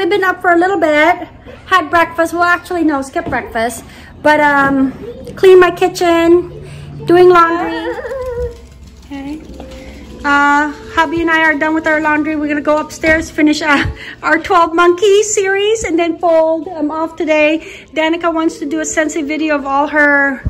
I've been up for a little bit. Had breakfast. Well, actually, no, skip breakfast. But clean my kitchen, doing laundry. Okay. Hubby and I are done with our laundry. We're gonna go upstairs, finish our 12 Monkeys series, and then fold. I'm off today. Danica wants to do a Scentsy video of all her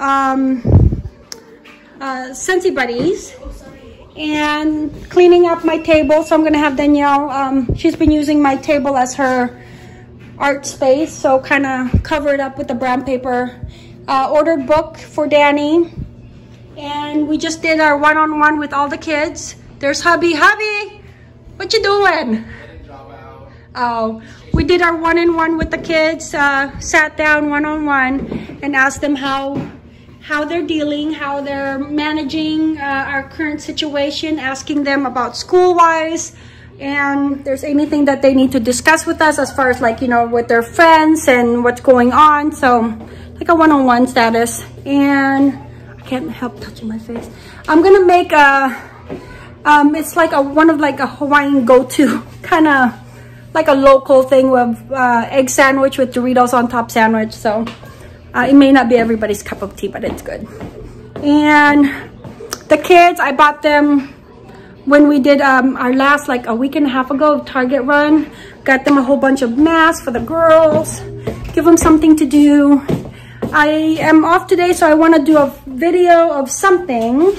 Scentsy buddies. And cleaning up my table. So I'm gonna have Danielle, she's been using my table as her art space, so kind of cover it up with the brown paper. Ordered book for Danny. And we just did our one-on-one with all the kids. There's Hubby. Hubby, what you doing? Oh, we did our one-on-one with the kids. Sat down one-on-one and asked them how they're dealing, how they're managing our current situation, asking them about school-wise, and there's anything that they need to discuss with us as far as, like, you know, with their friends and what's going on. So like a one-on-one status. And can't help touching my face. I'm gonna make a it's like one of a Hawaiian go-to kind of like a local thing with egg sandwich with Doritos on top sandwich. So it may not be everybody's cup of tea, but it's good. And the kids, I bought them when we did our last, like a week and a half ago, Target run. Got them a whole bunch of masks for the girls, give them something to do. I am off today, so I want to do a video of something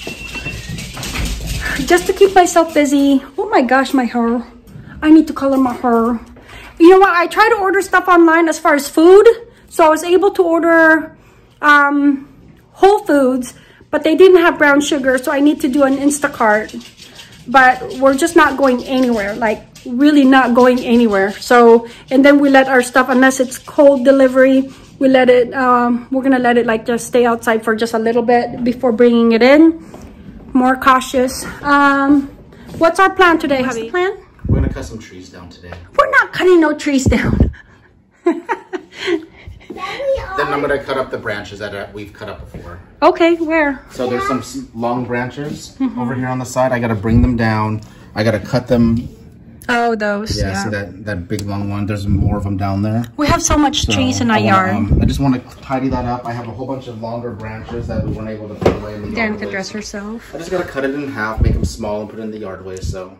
just to keep myself busy. Oh my gosh, my hair. I need to color my hair. You know what? I try to order stuff online as far as food. So I was able to order Whole Foods, but they didn't have brown sugar, so I need to do an Instacart. But we're just not going anywhere, like really not going anywhere. So, and then we let our stuff, unless it's cold delivery, we let it, we're gonna let it like just stay outside for just a little bit before bringing it in. More cautious. What's our plan today, Hubby? What's the plan? We're gonna cut some trees down today. We're not cutting no trees down. Then I'm gonna cut up the branches that we've cut up before. Okay, where? So there's some long branches over here on the side. I gotta bring them down. I gotta cut them. Oh, those. Yeah, see that big long one? There's more of them down there. We have so much trees in our yard. I just want to tidy that up. I have a whole bunch of longer branches that we weren't able to put away in the yard. Dan could dress herself. I just gotta cut it in half, make them small, and put it in the yard waste. So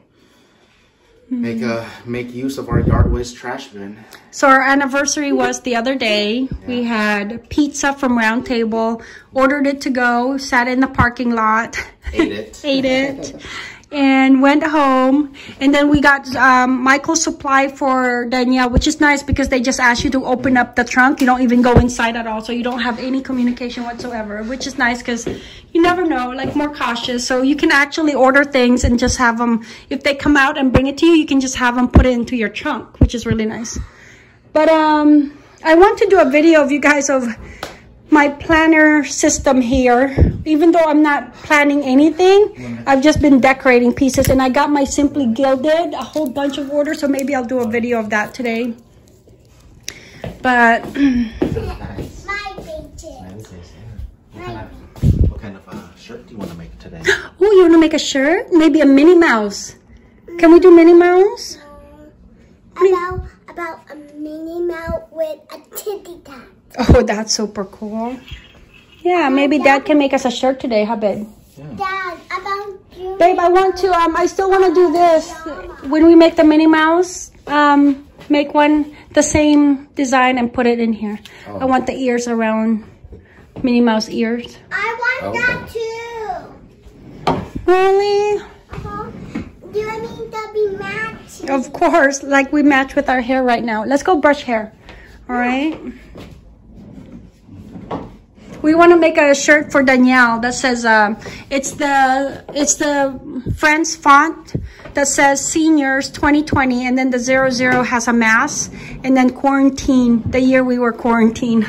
make use of our yard waste trash bin. So our anniversary was the other day. Yeah. We had pizza from Round Table, ordered it to go, sat in the parking lot, ate it, ate it, and went home. And then we got Michael's supply for Danielle, which is nice because they just ask you to open up the trunk. You don't even go inside at all, so you don't have any communication whatsoever, which is nice because you never know, like more cautious. So you can actually order things and just have them, if they come out and bring it to you, you can just have them put it into your trunk, which is really nice. But I want to do a video of you guys of my planner system here. Even though I'm not planning anything, I've just been decorating pieces, and I got my Simply Gilded, a whole bunch of orders, so maybe I'll do a video of that today. But what kind of shirt do you want to make today? Oh, you want to make a shirt? Maybe a Minnie Mouse. Can we do Minnie Mouse? About a Minnie Mouse with a titty cat. Oh, that's super cool. Yeah, maybe Dad can make us a shirt today, huh, babe? Yeah. Dad, about you. Babe, I want to, I still want to do this. When we make the Minnie Mouse, make one the same design and put it in here. Oh. I want the ears around Minnie Mouse ears. I want that too. Really? Do you mean that be matching? Of course, like we match with our hair right now. Let's go brush hair. All right. We want to make a shirt for Danielle that says it's the Friends font that says Seniors 2020, and then the 00 has a mask, and then quarantine, the year we were quarantined.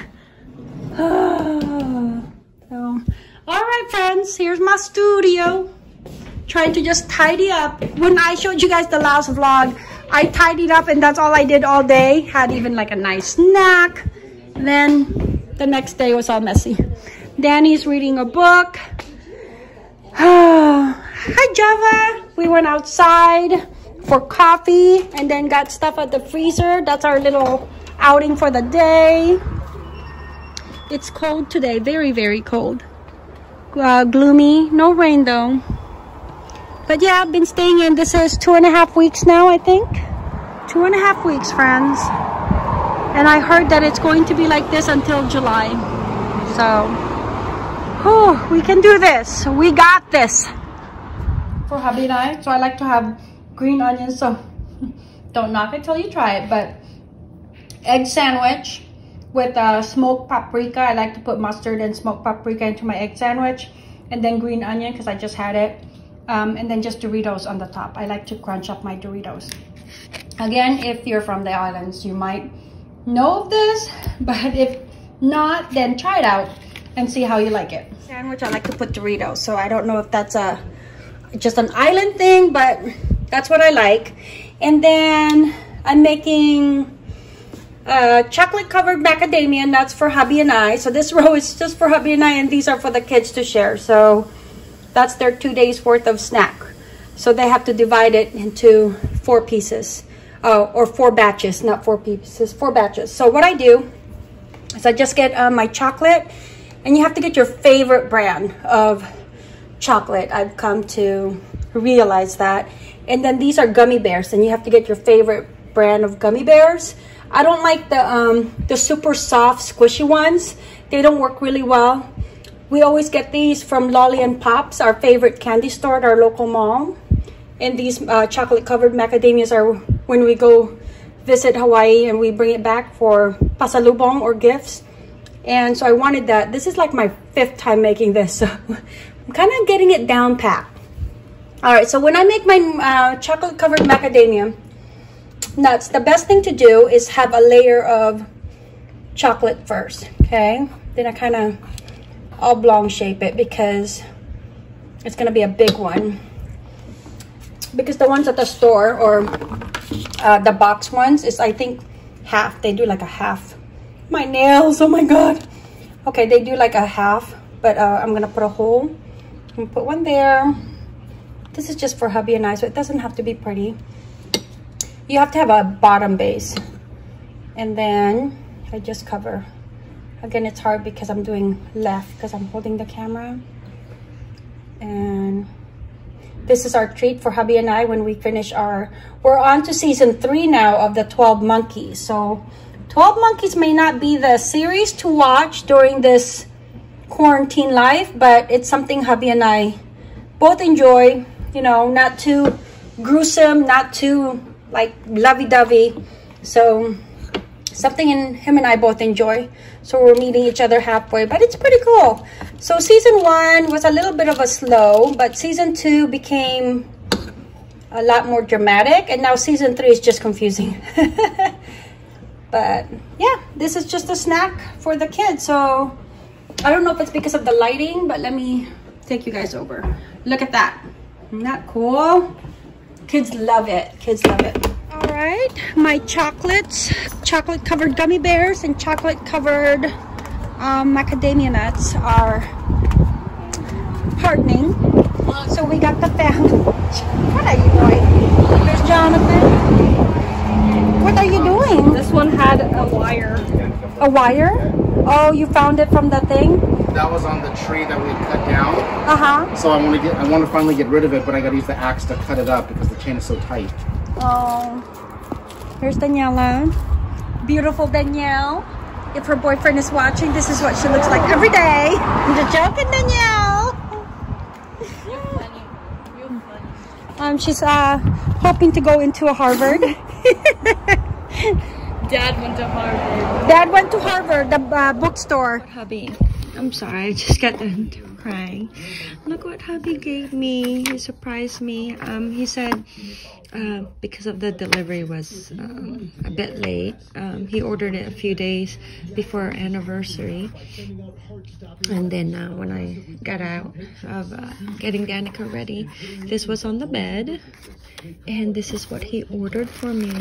So, all right, friends, here's my studio. Trying to just tidy up. When I showed you guys the last vlog, I tidied up, and that's all I did all day. Had even like a nice snack. Then the next day was all messy. Danny's reading a book. Hi, Java. We went outside for coffee, and then got stuff at the freezer. That's our little outing for the day. It's cold today, very, very cold. Gloomy, no rain though. But yeah, I've been staying in. This is 2.5 weeks now, I think. 2.5 weeks, friends. And I heard that it's going to be like this until July. So, we can do this. We got this. For hubby and I, so I like to have green onions. So, don't knock it till you try it. But egg sandwich with smoked paprika. I like to put mustard and smoked paprika into my egg sandwich. And then green onion because I just had it. And then just Doritos on the top. I like to crunch up my Doritos. Again, if you're from the islands, you might know of this. But if not, then try it out and see how you like it. Sandwich, I like to put Doritos. So I don't know if that's just an island thing, but that's what I like. And then I'm making chocolate covered macadamia nuts for hubby and I. So this row is just for hubby and I, and these are for the kids to share. So that's their 2 days worth of snack. So they have to divide it into 4 pieces, or 4 batches, not 4 pieces, 4 batches. So what I do is I just get my chocolate, and you have to get your favorite brand of chocolate. I've come to realize that. And then these are gummy bears, and you have to get your favorite brand of gummy bears. I don't like the super soft, squishy ones. They don't work really well. We always get these from Lolly and Pops, our favorite candy store at our local mall. And these chocolate covered macadamias are when we go visit Hawaii, and we bring it back for pasalubong or gifts. And so I wanted that. This is like my 5th time making this, so I'm kind of getting it down pat. All right, so when I make my chocolate covered macadamia nuts, the best thing to do is have a layer of chocolate first, okay? Then I kind of oblong shape it because it's going to be a big one. Because the ones at the store, or the box ones, is I think half. They do like a half. My nails, oh my god. Okay, they do like a half, but I'm going to put a hole. I'm going to put one there. This is just for hubby and I, so it doesn't have to be pretty. You have to have a bottom base. And then I just cover. Again, it's hard because I'm doing left because I'm holding the camera. And this is our treat for hubby and I when we finish we're on to season 3 now of the 12 Monkeys. So 12 Monkeys may not be the series to watch during this quarantine life, but it's something hubby and I both enjoy. You know, not too gruesome, not too like lovey-dovey. So something him and I both enjoy. So we're meeting each other halfway, but it's pretty cool. So season 1 was a little bit of a slow, but season 2 became a lot more dramatic, and now season 3 is just confusing. But yeah, this is just a snack for the kids. So I don't know if it's because of the lighting, but let me take you guys over. Look at that. Isn't that cool? Kids love it. Kids love it. All right, my chocolate covered gummy bears and chocolate covered macadamia nuts are hardening. So we got the family. What are you doing? There's Jonathan. What are you doing? This one had a wire. A wire? Oh, you found it from the thing? That was on the tree that we had cut down. Uh-huh. So I want to finally get rid of it, but I got to use the axe to cut it up because the chain is so tight. Oh, here's Daniela. Beautiful Danielle. If her boyfriend is watching, this is what she looks like every day. I'm just joking, Danielle. You're funny. You're funny. She's hoping to go into Harvard. Dad went to Harvard. Dad went to Harvard, the bookstore. Hubby, I'm sorry, I just got done crying. Look what hubby gave me. He surprised me. He said because of the delivery was a bit late, he ordered it a few days before our anniversary. And then when I got out of getting Danica ready, this was on the bed. And this is what he ordered for me.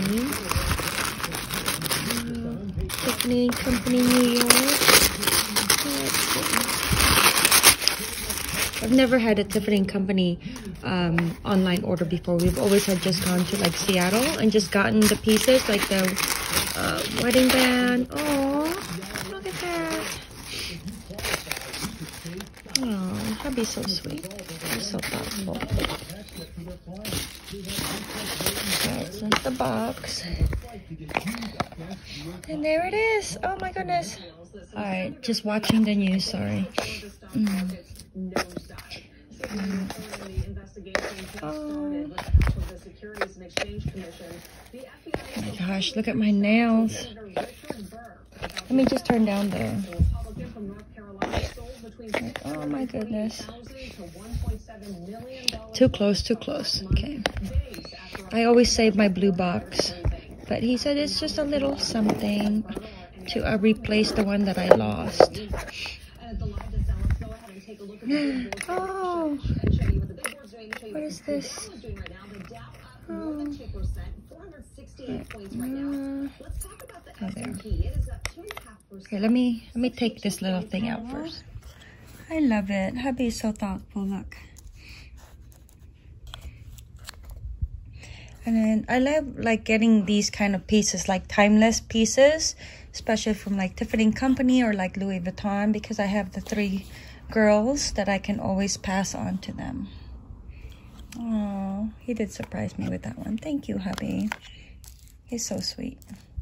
Tiffany & Company, New York. I've never had a Tiffany & Company online order before. We've always had just gone to like Seattle and just gotten the pieces, like the wedding band. Oh, look at that. Oh, that'd be so sweet. He's so thoughtful. That's in the box. And there it is. Oh my goodness. Alright, just watching the news, sorry. Oh my gosh, look at my nails. Let me just turn down the... Oh my goodness. Too close, too close. Okay. I always save my blue box, but he said it's just a little something to replace the one that I lost. Oh, what is this? Oh, there. Okay, let me take this little thing out first. I love it. Hubby is so thoughtful. Look. And then I love like getting these kind of pieces, like timeless pieces, especially from like Tiffany & Company or like Louis Vuitton, because I have the 3 girls that I can always pass on to them. Oh, he did surprise me with that one. Thank you, hubby. He's so sweet.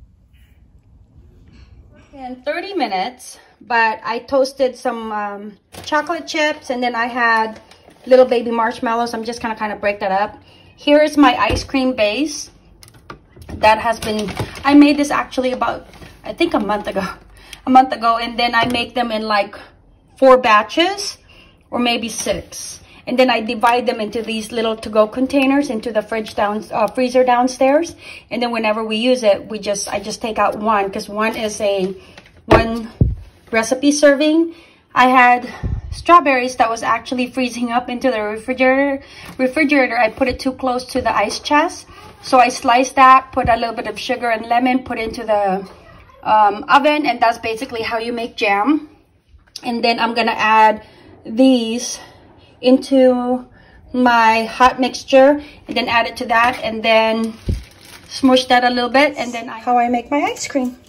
In 30 minutes, but I toasted some chocolate chips, and then I had little baby marshmallows. I'm just gonna kind of break that up. Here is my ice cream base that has been, I made this actually about, I think a month ago, and then I make them in like 4 batches or maybe 6. And then I divide them into these little to-go containers into the freezer downstairs. And then whenever we use it, I just take out one, because one is one recipe serving. I had strawberries that was actually freezing up into the refrigerator. I put it too close to the ice chest. So I sliced that, put a little bit of sugar and lemon, put into the oven, and that's basically how you make jam. And then I'm gonna add these into my hot mixture, and then add it to that, and then smush that a little bit, and then how I make my ice cream.